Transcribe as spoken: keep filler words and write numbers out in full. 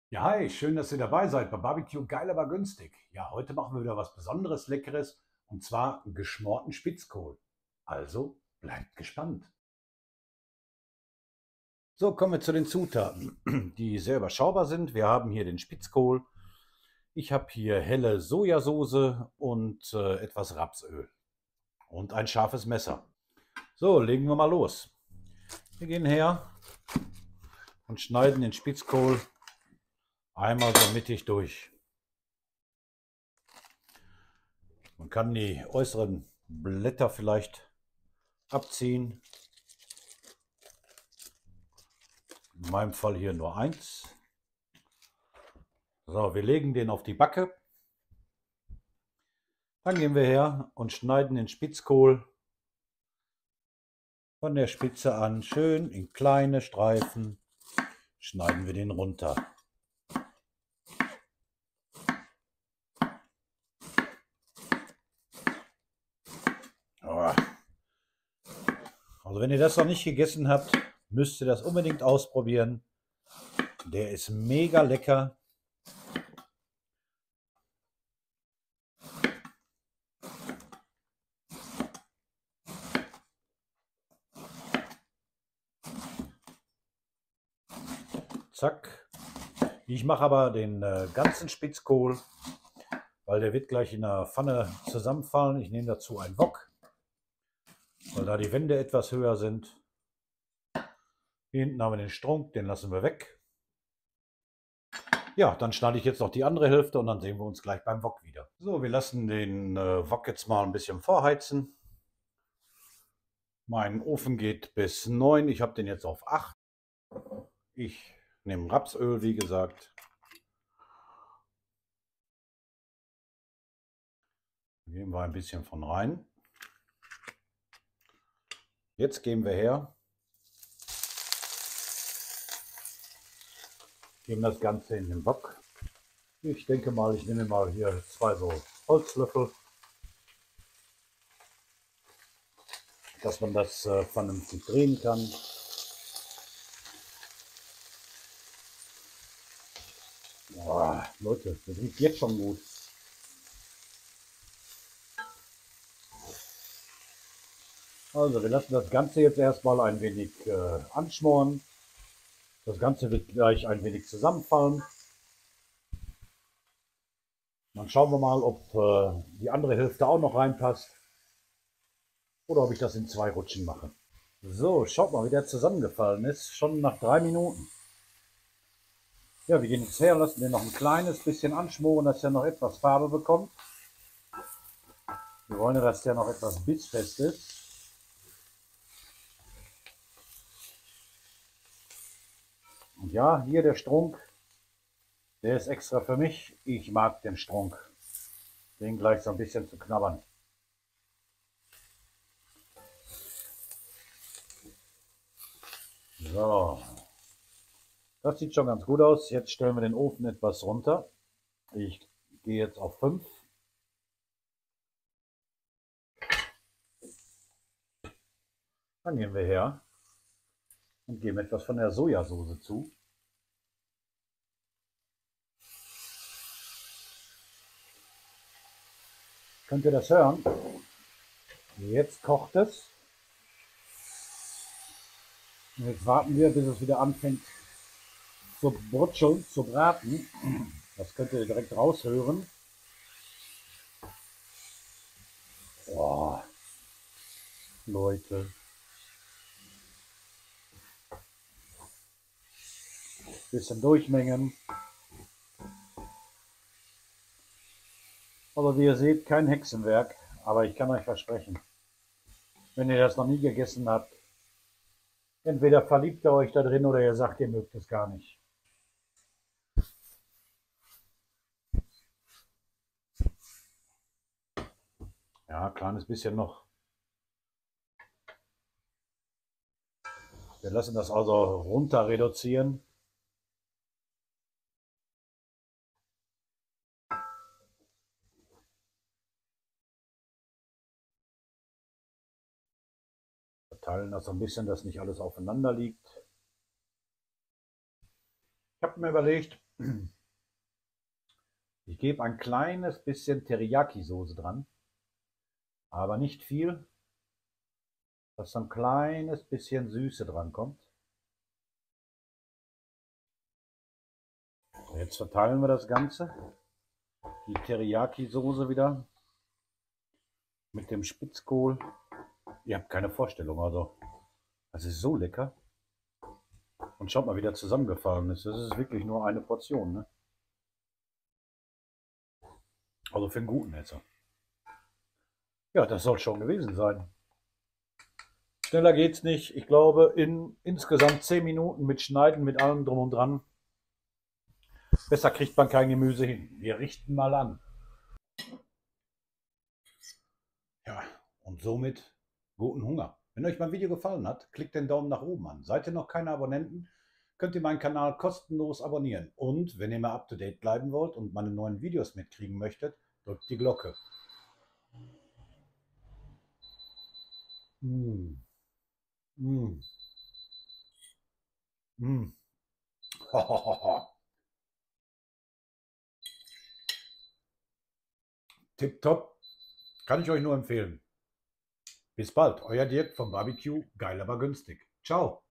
Ja, hi, schön, dass ihr dabei seid bei Barbecue geil, aber günstig. Ja, heute machen wir wieder was Besonderes, Leckeres und zwar geschmorten Spitzkohl. Also bleibt gespannt. So, kommen wir zu den Zutaten, die sehr überschaubar sind. Wir haben hier den Spitzkohl. Ich habe hier helle Sojasauce und äh, etwas Rapsöl und ein scharfes Messer. So, legen wir mal los. Wir gehen her und schneiden den Spitzkohl einmal so mittig durch. Man kann die äußeren Blätter vielleicht abziehen. In meinem Fall hier nur eins. So, wir legen den auf die Backe. Dann gehen wir her und schneiden den Spitzkohl von der Spitze an schön in kleine Streifen. Schneiden wir den runter. Also wenn ihr das noch nicht gegessen habt, müsst ihr das unbedingt ausprobieren. Der ist mega lecker. Zack. Ich mache aber den äh, ganzen Spitzkohl, weil der wird gleich in der Pfanne zusammenfallen. Ich nehme dazu einen Wok, weil da die Wände etwas höher sind. Hier hinten haben wir den Strunk, den lassen wir weg. Ja, dann schneide ich jetzt noch die andere Hälfte und dann sehen wir uns gleich beim Wok wieder. So, wir lassen den äh, Wok jetzt mal ein bisschen vorheizen. Mein Ofen geht bis neun. Ich habe den jetzt auf acht. Ich nehme Rapsöl, wie gesagt. Geben wir ein bisschen von rein. Jetzt gehen wir her, geben das Ganze in den Wok. Ich denke mal, ich nehme mal hier zwei so Holzlöffel, dass man das äh, vernünftig drehen kann. Boah, Leute, das riecht jetzt schon gut. Also wir lassen das Ganze jetzt erstmal ein wenig äh, anschmoren. Das Ganze wird gleich ein wenig zusammenfallen. Dann schauen wir mal, ob äh, die andere Hälfte auch noch reinpasst oder ob ich das in zwei Rutschen mache. So, schaut mal, wie der zusammengefallen ist. Schon nach drei Minuten. Ja, wir gehen jetzt her, lassen den noch ein kleines bisschen anschmoren, dass er noch etwas Farbe bekommt. Wir wollen ja, dass der noch etwas bissfest ist. Und ja, hier der Strunk, der ist extra für mich. Ich mag den Strunk. Den gleich so ein bisschen zu knabbern. So, das sieht schon ganz gut aus. Jetzt stellen wir den Ofen etwas runter. Ich gehe jetzt auf fünf. Dann gehen wir her und geben etwas von der Sojasauce zu. Könnt ihr das hören? Jetzt kocht es. Und jetzt warten wir, bis es wieder anfängt zu brutscheln, zu braten. Das könnt ihr direkt raushören. Boah, Leute. Bisschen durchmengen. Aber wie ihr seht, kein Hexenwerk. Aber ich kann euch versprechen, wenn ihr das noch nie gegessen habt, entweder verliebt ihr euch da drin oder ihr sagt, ihr mögt es gar nicht. Ja, kleines bisschen noch. Wir lassen das also runter reduzieren. Verteilen das so ein bisschen, dass nicht alles aufeinander liegt. Ich habe mir überlegt, ich gebe ein kleines bisschen Teriyaki-Soße dran, aber nicht viel, dass so ein kleines bisschen Süße dran kommt. Jetzt verteilen wir das Ganze, die Teriyaki-Soße wieder mit dem Spitzkohl. Ihr habt keine Vorstellung, also das ist so lecker. Und schaut mal, wie der zusammengefallen ist. Das ist wirklich nur eine Portion, ne? Also für einen guten Esser. Ja, das soll schon gewesen sein. Schneller geht's nicht. Ich glaube, in insgesamt zehn Minuten mit Schneiden, mit allem drum und dran. Besser kriegt man kein Gemüse hin. Wir richten mal an. Ja, und somit guten Hunger. Wenn euch mein Video gefallen hat, klickt den Daumen nach oben an. Seid ihr noch keine Abonnenten, könnt ihr meinen Kanal kostenlos abonnieren. Und wenn ihr mal up to date bleiben wollt und meine neuen Videos mitkriegen möchtet, drückt die Glocke. Mmh. Mmh. Mmh. Tipptopp, kann ich euch nur empfehlen. Bis bald, euer Dirk vom Barbecue, geil aber günstig. Ciao.